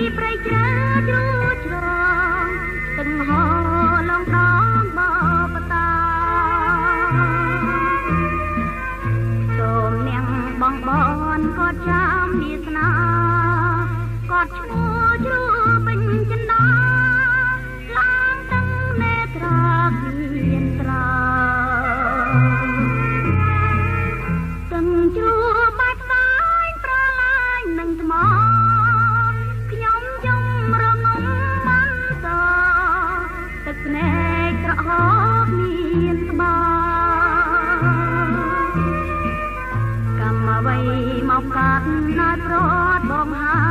ព្រៃជ្រៅជ្រួចជ្រងទឹកហូរលងដងបបតាសូមនាងបងបនក៏ចាំវាសនាក៏ឈ្មោះជ្រួពេញចិន្តាឡើងទាំងនេត្រាគៀនត្រាទាំងជ្រួបាច់សាយប្រឡាញនឹងថ្មខ្ញុំយំរងំមិនសទឹកភ្នែកក្រហមមានក្បាលកម្មអ្វីមកកាត់ណាត់ប្រត់បងហា